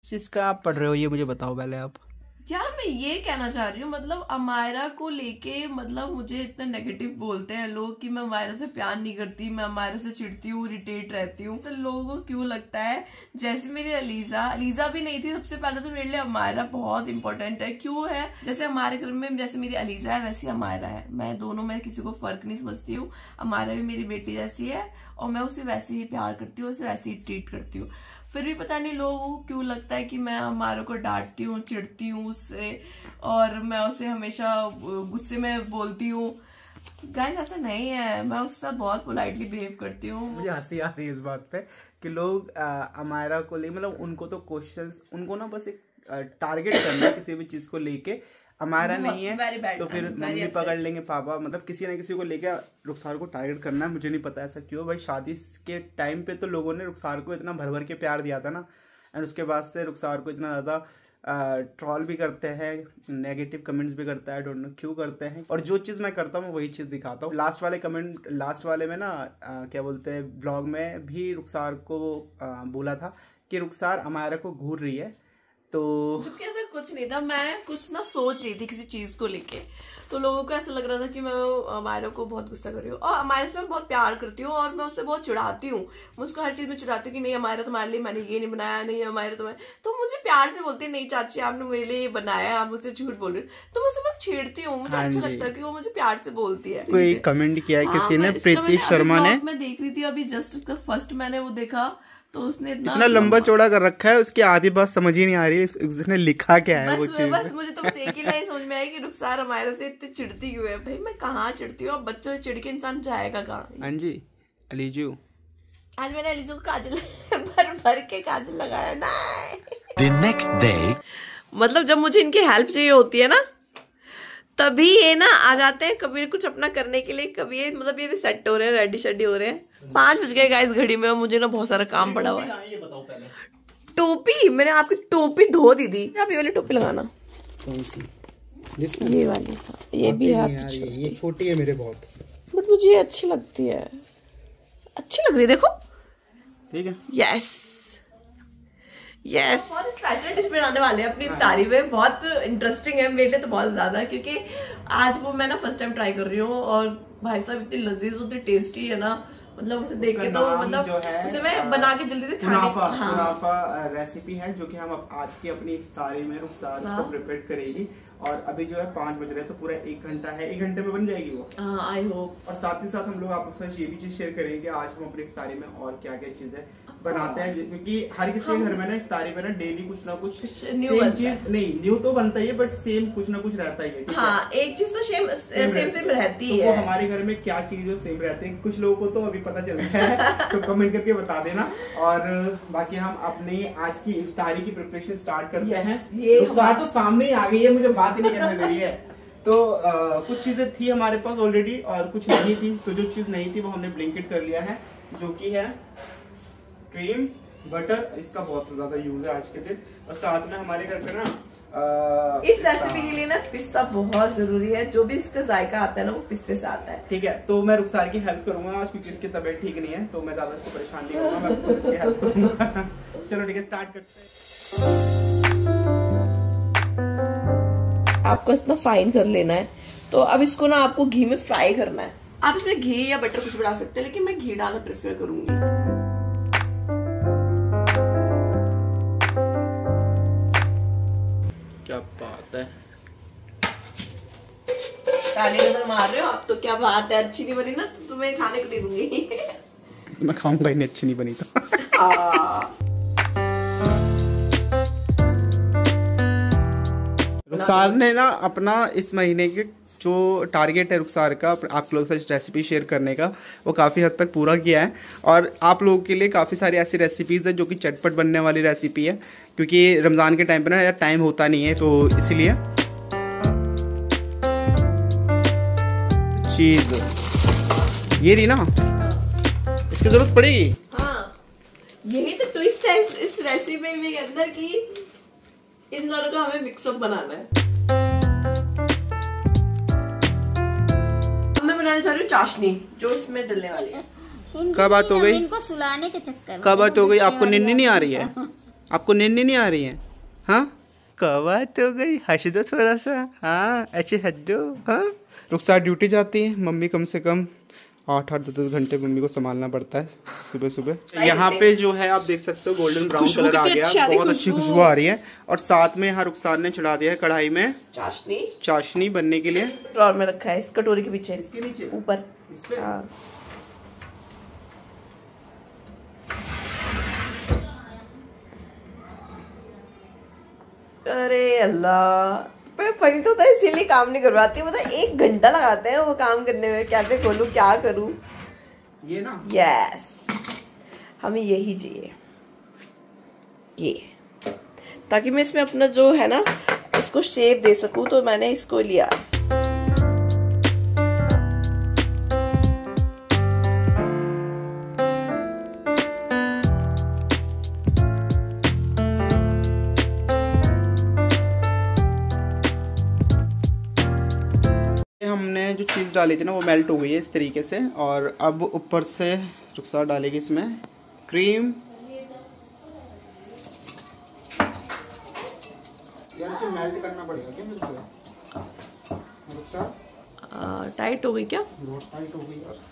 जिसका आप पढ़ रहे हो ये मुझे बताओ पहले आप। क्या मैं ये कहना चाह रही हूँ, मतलब अमायरा को लेके मतलब मुझे इतना नेगेटिव बोलते हैं लोग कि मैं अमायरा से प्यार नहीं करती, मैं अमायरा से चिढ़ती हूँ, इरिटेट रहती हूँ। तो लोगों को क्यों लगता है जैसे मेरी अलीजा भी नहीं थी सबसे पहले, तो मेरे लिए अमायरा बहुत इंपॉर्टेंट है। क्यों है? जैसे हमारे घर में जैसे मेरी अलीजा है वैसी अमायरा है, मैं दोनों में किसी को फर्क नहीं समझती हूँ। अमायरा भी मेरी बेटी जैसी है और मैं उसे वैसे ही प्यार करती हूँ, उसे वैसे ही ट्रीट करती हूँ। फिर भी पता नहीं लोगों को क्यों लगता है कि मैं अमायरा को डांटती हूँ, चिढ़ती हूँ उससे, और मैं उसे हमेशा गुस्से में बोलती हूँ। गाइस ऐसा नहीं है, मैं उसके साथ बहुत पोलाइटली बिहेव करती हूँ। मुझे हंसी आ रही है इस बात पे कि लोग अमायरा को ले, मतलब उनको तो क्वेश्चंस, उनको ना बस एक टारगेट करना है किसी भी चीज को लेके। अमायरा नहीं है तो फिर मम्मी पकड़ लेंगे, पापा, मतलब किसी ना किसी को लेके रुखसार को टारगेट करना है। मुझे नहीं पता ऐसा क्यों भाई। शादी के टाइम पे तो लोगों ने रुखसार को इतना भर भर के प्यार दिया था ना, एंड उसके बाद से रुखसार को इतना ज्यादा ट्रॉल भी करते हैं, नेगेटिव कमेंट्स भी करता है, डोंट नो क्यों करते हैं। और जो चीज़ मैं करता हूँ वही चीज़ दिखाता हूँ। लास्ट वाले में ना क्या बोलते हैं, ब्लॉग में भी रुखसार को बोला था कि रुखसार अमायरा को घूर रही है, तो जबकि ऐसा कुछ नहीं था। मैं कुछ ना सोच रही थी किसी चीज को लेके, तो लोगों को ऐसा लग रहा था कि मैं अमायरा को बहुत गुस्सा कर रही हूँ। और अमायरा से मैं बहुत प्यार करती हूँ और मैं उससे बहुत चिढ़ाती हूँ, मैं उसको हर चीज में चिढ़ाती हूँ कि नहीं अमायरा तुम्हारे लिए मैंने ये नहीं बनाया, नहीं अमायरा तुम्हारे, तो मुझे प्यार से बोलती है नहीं चाची आपने मेरे लिए ये बनाया, आप मुझसे झूठ बोल रही हो, तो मैं उसे बस छेड़ती हूँ। मुझे अच्छा लगता है कि वो मुझे प्यार से बोलती है। कोई कमेंट किया है किसी ने, प्रीति शर्मा ने, मैं देख रही थी अभी जस्ट उसका फर्स्ट मैंने वो देखा, तो उसने इतना लंबा चौड़ा कर रखा है, उसकी आधी बात समझ ही नहीं आ रही है उसने लिखा क्या है। वो चीज बस मुझे तो बस एक ही लाइन समझ में आई कि रुखसार अमायरा से इतनी चिढ़ती क्यों है। भाई मैं कहाँ चिढ़ती हूँ, अब बच्चों से चिढ़ के इंसान जाएगा कहाँ। हाँ जी अलीजू, आज मैंने अलीजू को काजल भर भर के काजल लगाया ना। The next day, मतलब जब मुझे इनकी हेल्प चाहिए होती है ना, तभी ये ना आ जाते हैं, कभी कुछ अपना करने के लिए, कभी ये मतलब ये भी सेट हो रहे हैं, रेडी शेडी हो रहे हैं। 5 बज गए गाइस घड़ी में, और मुझे ना बहुत सारा काम पड़ा हुआ है। ये बताओ पहले। टोपी मैंने आपकी टोपी धो दी थी, आप ये वाली टोपी लगाना। कौन सी? ये वाली, ये भी है, ये छोटी है मेरे बहुत, बट मुझे ये अच्छी लगती है, अच्छी लग रही है, देखो। ठीक है, यस यस। बहुत स्पेशल डिश बनाने वाले हैं अपनी इफ्तारी में, बहुत इंटरेस्टिंग है मेरे लिए तो बहुत ज्यादा, क्योंकि आज वो मैं ना फर्स्ट टाइम ट्राई कर रही हूँ। और भाई साहब इतनी लजीज इतनी टेस्टी है ना, मतलब उसे देख के तो मतलब उसे मैं बना के जल्दी से खाने। कुनाफा रेसिपी है जो कि हम आज की अपनी इफ्तारी में रुखसार इसको प्रिपेयर करेगी। और अभी जो है 5 बज रहे हैं, तो पूरा 1 घंटा है, 1 घंटे में बन जाएगी वो। I hope. और साथ ही साथ हम लोग आपके साथ ये भी चीज शेयर करेंगे आज हम अपनी इफ्तारी में और क्या क्या चीजें बनाते हैं, जैसे कि हर किसी के घर में ना इफ्तारी में ना डेली कुछ ना कुछ न्यू चीज, नहीं न्यू तो बनता ही है, बट सेम कुछ ना कुछ रहता ही है। हाँ, एक चीज तो सेम रहती है। वो हमारे घर में क्या चीज है सेम रहती है, कुछ लोगों को तो अभी पता चल गया है तो कमेंट करके बता देना। और बाकी हम अपनी आज की इफ्तारी की प्रिपरेशन स्टार्ट करते हैं। रुखसार तो सामने ही आ गई है, मुझे बात ही नहीं करने दे रही है। तो कुछ चीजें थी हमारे पास ऑलरेडी और कुछ नहीं थी, तो जो चीज नहीं थी वो हमने ब्लिंकिट कर लिया है, जो कि है क्रीम बटर। इसका बहुत ज्यादा यूज है आज के दिन। और साथ में हमारे घर पे ना इस रेसिपी के लिए ना पिस्ता बहुत जरूरी है, जो भी इसका जायका आता है ना वो पिस्ते से आता है। ठीक है, तो मैं रुखसार की हेल्प करूंगा आज, क्योंकि इसकी तबीयत ठीक नहीं है, तो मैं ज्यादा इसको परेशान नहीं करूंगा, मैं खुद इसकी हेल्प करूंगा। चलो ठीक है, स्टार्ट करते हैं। आपको इतना फाइन कर लेना है, तो अब इसको ना आपको घी में फ्राई करना है। आप इसमें घी या बटर कुछ बढ़ा सकते हैं, लेकिन मैं घी डालना प्रेफर करूंगी। क्या बात है, ताली नजर मार रहे हो आप तो। क्या बात है, अच्छी नहीं बनी ना तो तुम्हें खाने को दे दूंगी। मैं खाऊंगा ही नहीं, अच्छी नहीं बनी तो। रुखसार ने ना अपना इस महीने के जो टारगेट है रुखसार का आप लोगों के साथ रेसिपी शेयर करने का, वो काफ़ी हद तक पूरा किया है। और आप लोगों के लिए काफ़ी सारी ऐसी रेसिपीज़ है जो कि चटपट बनने वाली रेसिपी है, क्योंकि रमज़ान के टाइम पे ना यार टाइम होता नहीं है, तो इसीलिए चीज़ ये रही ना, इसकी ज़रूरत पड़ेगी। हाँ, यही तो ट्विस्ट है इस रेसिपी में के अंदर की इन दोनों का हमें मिक्सअप बनाना है। मैं बनाने चाह रही हूँ चाशनी, जो इसमें डलने वाली है। कब बात हो गई, इनको सुलाने के चक्कर में कब बात हो गई, आपको नींद नहीं आ रही है? आपको नींद नहीं आ रही है? हाँ कवा तो गई, हंस दो थोड़ा सा, हाँ ऐसे हंस दो। हाँ रुखसार ड्यूटी जाती है, मम्मी कम से कम 8-10 घंटे मम्मी को संभालना पड़ता है सुबह सुबह। यहाँ पे जो है आप देख सकते हो गोल्डन ब्राउन कलर आ गया, बहुत अच्छी खुशबू आ रही है। और साथ में यहाँ रुखसार ने चढ़ा दिया है कढ़ाई में चाशनी बनने के लिए। ड्रॉर में रखा है इस कटोरी के पीछे, इसके नीचे ऊपर। हाँ। अरे अल्लाह, फल तो इसीलिए काम नहीं करवाती, मतलब 1 घंटा लगाते हैं वो काम करने में, कैसे खोलूं क्या करूं। ये ना यस, हमें यही चाहिए ये, ताकि मैं इसमें अपना जो है ना इसको शेप दे सकूं, तो मैंने इसको लिया। हमने जो चीज़ डाली थी ना वो मेल्ट हो गई है इस तरीके से। और अब ऊपर से रुखसार डालेगी इसमें क्रीम। यार इसे मेल्ट करना पड़ेगा क्या मेरे से? रुखसार टाइट हो गई क्या? बहुत टाइट हो गई यार।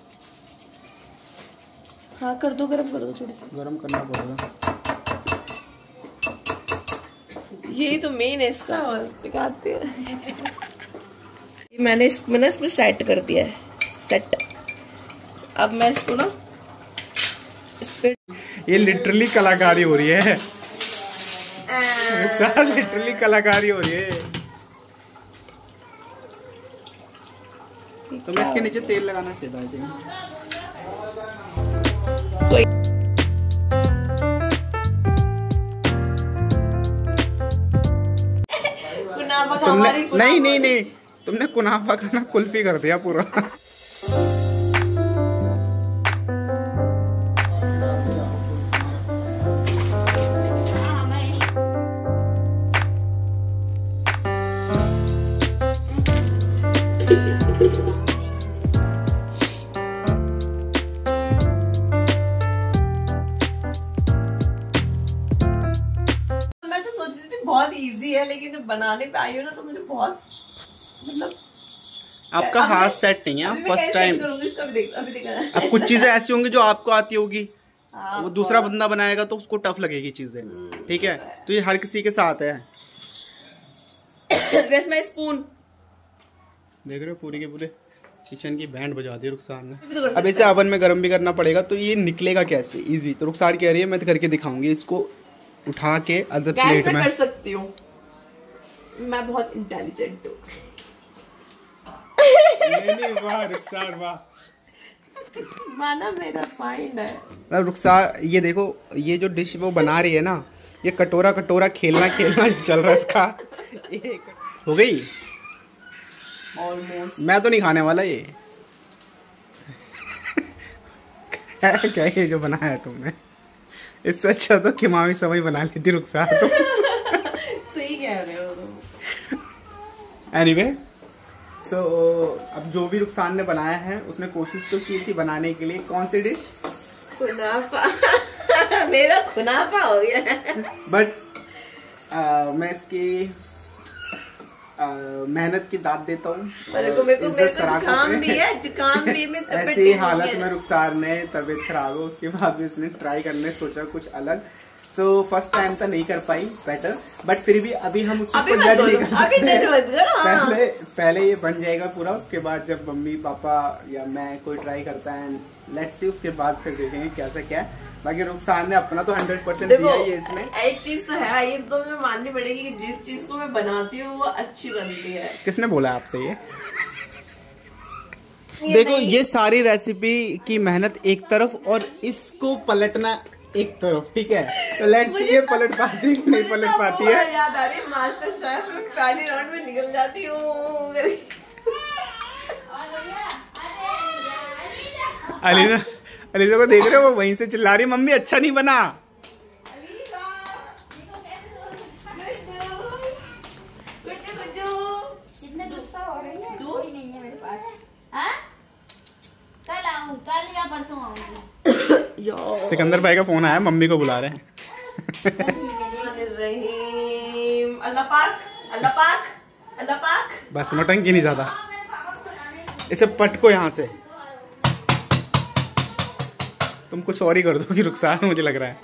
हाँ कर दो, गरम कर दो, थोड़ी सी गरम करना पड़ेगा। यही तो मेन है इसका, और दिखाते हैं। मैंने इसमें सेट कर दिया है, सेट। अब मैं इसको ना इस पे, ये लिटरली कलाकारी हो रही है, लिटरली कलाकारी हो रही है। तो मैं इसके नीचे तेल लगाना चाहिए। तुमने नहीं तुमने कुनाफा का ना कुल्फी कर दिया पूरा। मैं तो सोच रही थी बहुत इजी है, लेकिन जब बनाने पे आई हो ना तो मुझे बहुत, मतलब आपका हाथ सेट नहीं है, फर्स्ट टाइम। अब कुछ चीजें ऐसी होंगी जो आपको आती होगी, वो दूसरा बंदा बनाएगा तो उसको टफ लगेगी चीजें, ठीक है? तो ये हर किसी के साथ है। मैं स्पून देख रहे हो, पूरी के पूरे किचन की बैंड बजा दी रुखसार ने। अब इसे ओवन में गर्म भी करना पड़ेगा, तो ये निकलेगा कैसे? इजी। तो रुखसार कह रही है मैं तो करके दिखाऊंगी, इसको उठा के अदर प्लेट में कर सकती हूँ, मैं बहुत इंटेलिजेंट हूँ। नहीं वाह रुखसार वाह, माना मेरा फाइंड है। मतलब रुखसार ये देखो, ये जो डिश वो बना रही है ना, ये कटोरा कटोरा खेलना चल रहा है इसका। हो गई ऑलमोस्ट। मैं तो नहीं खाने वाला ये। क्या ये जो बनाया है तुमने? इससे अच्छा तो किमामी समय बना लेती रुखसार तो। सही कह रहे हो तुम। एनीवे सो अब जो भी रुखसार ने बनाया है उसने कोशिश तो की थी बनाने के लिए। कौन सी डिश? कुनाफा। मेरा कुनाफा हो गया। बट मैं इसकी मेहनत की दाद देता हूँ। जुकाम भी है, ऐसी हालत में रुखसार ने तबीयत खराब हो, उसके बाद भी इसने ट्राई करने सोचा कुछ अलग। सो फर्स्ट टाइम तो नहीं कर पाई बेटर, बट फिर भी अभी हम उसको जज नहीं कर सकते। पहले ये बन जाएगा पूरा, उसके बाद जब मम्मी पापा या मैं कोई ट्राई करता है लेट्स सी, उसके बाद फिर देखेंगे कैसा क्या है। बाकी रुखसार ने अपना तो 100% दिया ही है इसमें। एक चीज तो है, ये तो मुझे माननी पड़ेगी कि जिस चीज को मैं बनाती हूँ वो अच्छी बनती है। किसने बोला आपसे ये? देखो ये सारी रेसिपी की मेहनत एक तरफ और इसको पलटना एक तरफ, ठीक है? तो लेट्स सी ये पलट पाती है कि नहीं पलट पाती है। याद आ रही है मास्टर शेफ में पहली राउंड में निकल जाती हूँ। अलीजा को देख रहे हो, वो वहीं से चिल्ला रही मम्मी अच्छा नहीं बना। कल या परसों आऊंगी। सिकंदर भाई का फोन आया, मम्मी को बुला रहे हैं। अल्लाह पाक, अल्लाह पाक, अल्लाह पाक। बस नौटंकी नहीं ज्यादा, इसे पटको यहाँ से। तुम कुछ और ही कर दो कि रुखसार, मुझे लग रहा है।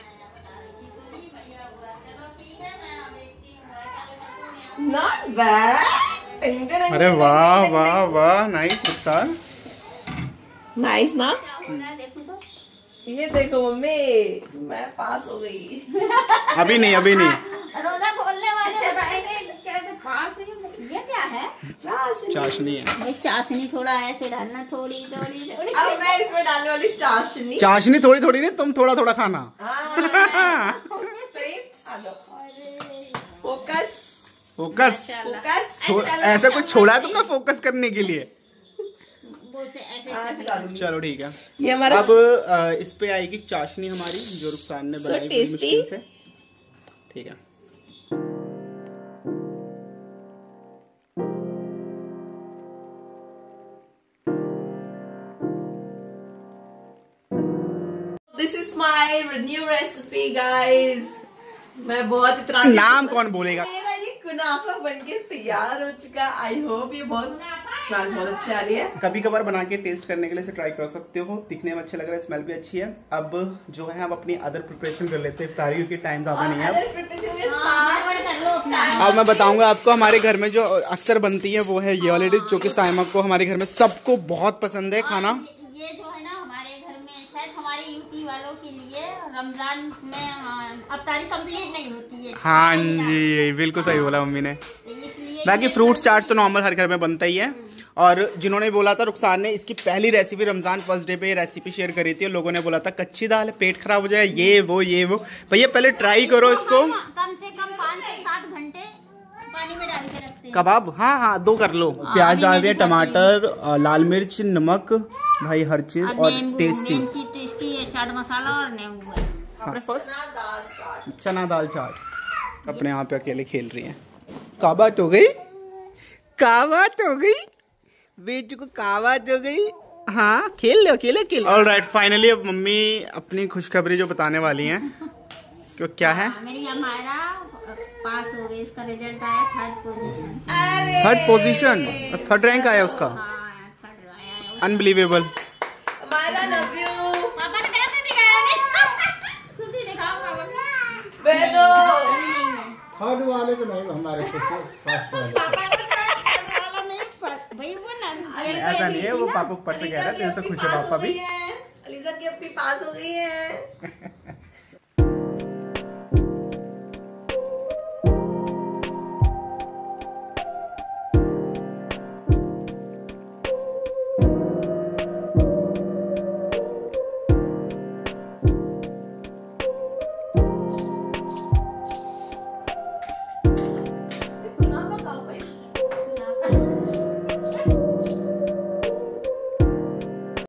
Not bad. अरे वाह वाह वाह, नाइस रुखसार, नाइस ना। ये देखो मम्मी, मैं पास हो गई। अभी नहीं, अभी नहीं। रोजा खोलने वाले बताएंगे कैसे पास है। ये क्या है? चाशनी है। चाशनी थोड़ा ऐसे डालना, थोड़ी थोड़ी थोड़ी। अब मैं इसमें डालने वाली चाशनी। चाशनी थोड़ी थोड़ी नहीं, तुम थोड़ा थोड़ा खाना। Focus focus, focus. ऐसा कुछ छोड़ा है तुमने फोकस करने के लिए? ऐसे चलो ठीक है। ये हमारा अब इस पे आएगी चाशनी हमारी, जो रुखसार ने बनाई बड़ी मुश्किल से। ठीक है। This is my new recipe guys. मैं बहुत इतना नाम कौन बोलेगा? मेरा ये कुनाफा बनके तैयार हो चुका। आई होप ये बहुत स्मेल बहुत अच्छी आ रही है। कभी कभार बना के टेस्ट करने के लिए इसे ट्राई कर सकते हो। दिखने में अच्छा लग रहा है, स्मेल भी अच्छी है। अब जो है हम अपनी अदर प्रिपरेशन कर लेते हैं। इफ्तारी की टाइम ज्यादा नहीं है। अब मैं बताऊंगा आपको, हमारे घर में जो अक्सर बनती है वो है ये वाली डिश, जो कि साइमा को, हमारे घर में सबको बहुत पसंद है खाना। ये जो है ना हमारे घर में शायद हमारे यूपी वालों के लिए रमजान में अफ्तारी कंप्लीट नहीं होती है। हाँ जी, बिल्कुल सही बोला मम्मी ने। इसलिए बाकी फ्रूट चाट तो नॉर्मल हर घर में बनता ही है। और जिन्होंने बोला था, रुखसार ने इसकी पहली रेसिपी रमजान फर्स्ट डे पे ये रेसिपी शेयर करी थी। लोगों ने बोला था कच्ची दाल है, पेट खराब हो जाए, ये वो। भैया पहले ट्राई करो इसको। कम से कम 5 से 7 घंटे पानी में डाल के रखते हैं। कबाब, हाँ 2 कर लो। प्याज डाल रही है, टमाटर, लाल मिर्च, नमक, भाई हर चीज, और टेस्टी चाट मसाला और नींबू है। अपने फर्स्ट चना दाल चाट अपने यहाँ पे अकेले खेल रही है। काबात हो गई, काबात हो गई, बेचू को काबात हो गई। हाँ खेल लो, अकेले खेल। ऑलराइट, फाइनली अब मम्मी अपनी खुशखबरी जो बताने वाली हैं, क्यों क्या है? मेरी हमारा पास हो गई, इसका रिजल्ट आया 3rd position. Third position, 3rd rank आया उसका। अनबिलीवेबल। हमारा लव यू पापा ने मेरा भी दिखाया नहीं। खुशी दिखाओ पापा। बेलो थर्ड वाले को नहीं, हमारे फर्स्ट वाले। भाई वो ना ऐसा नहीं है, वो पापा ऊपर से कह रहा है, दिल से खुश है पापा भी। अलीजा की अपनी पास हो गई है।